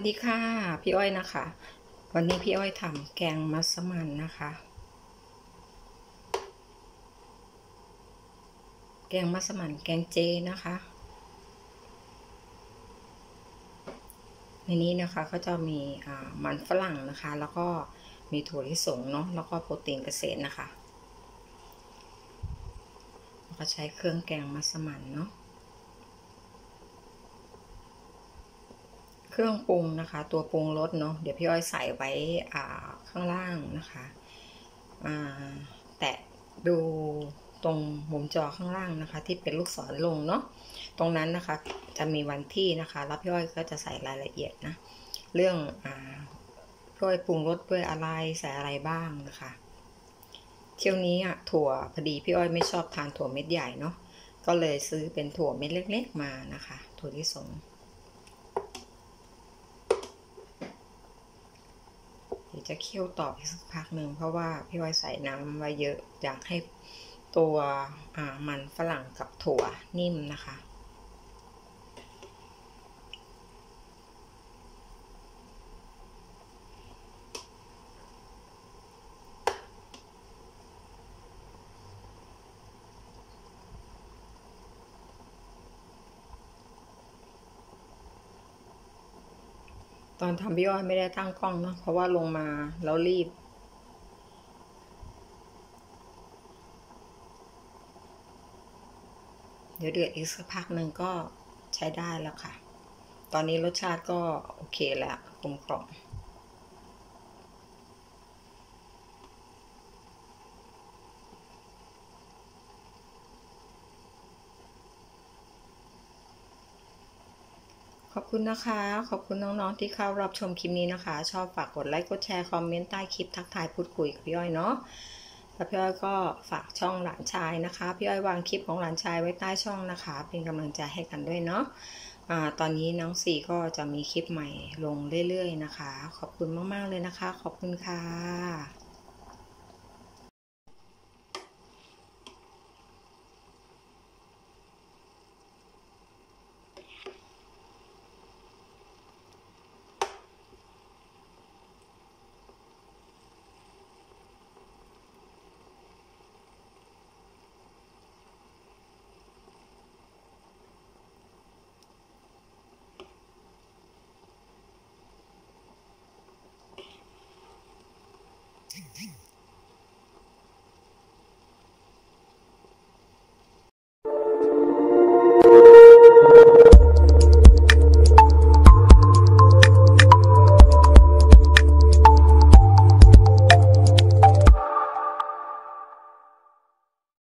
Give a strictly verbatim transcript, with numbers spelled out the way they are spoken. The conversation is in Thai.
ดีค่ะพี่อ้อยนะคะวันนี้พี่อ้อยทำแกงมัสมั่นนะคะแกงมัสมั่นแกงเจนะคะในนี้นะคะก็จะมีมันฝรั่งนะคะแล้วก็มีถั่วลิสงเนาะแล้วก็โปรตีนเกษตรนะคะแล้วก็ใช้เครื่องแกงมัสมั่นเนาะเครื่องปรุงนะคะตัวปรุงรสเนาะเดี๋ยวพี่อ้อยใส่ไว้ข้างล่างนะคะแตะดูตรงมุมจอข้างล่างนะคะที่เป็นลูกศรลงเนาะตรงนั้นนะคะจะมีวันที่นะคะแล้วพี่อ้อยก็จะใส่รายละเอียดนะเรื่องอ่าพี่อ้อยปรุงรสด้วยอะไรใส่อะไรบ้างนะคะเที่ยวนี้อ่ะถั่วพอดีพี่อ้อยไม่ชอบทานถั่วเม็ดใหญ่เนาะก็เลยซื้อเป็นถั่วเม็ดเล็กๆมานะคะถั่วลิสงจะเคี่ยวต่ออีกสักพักหนึ่งเพราะว่าพี่อ้อยใส่น้ำไว้เยอะอยากให้ตัวมันฝรั่งกับถั่วนิ่มนะคะตอนทำพี่อ้อยไม่ได้ตั้งกล้องเนาะเพราะว่าลงมาแล้วรีบเดี๋ยวเดือดอีกสักพักหนึ่งก็ใช้ได้แล้วค่ะตอนนี้รสชาติก็โอเคแล้วกลมกล่อมขอบคุณนะคะขอบคุณน้องๆที่เข้ารับชมคลิปนี้นะคะชอบฝากกดไลค์กดแชร์คอมเมนต์ใต้คลิปทักทายพูดคุยกับพี่อ้อยเนาะแล้วพี่อ้อยก็ฝากช่องหลานชายนะคะพี่อ้อยวางคลิปของหลานชายไว้ใต้ช่องนะคะเป็นกำลังใจให้กันด้วยเนาะอ่าตอนนี้น้องสี่ก็จะมีคลิปใหม่ลงเรื่อยๆนะคะขอบคุณมากๆเลยนะคะขอบคุณค่ะ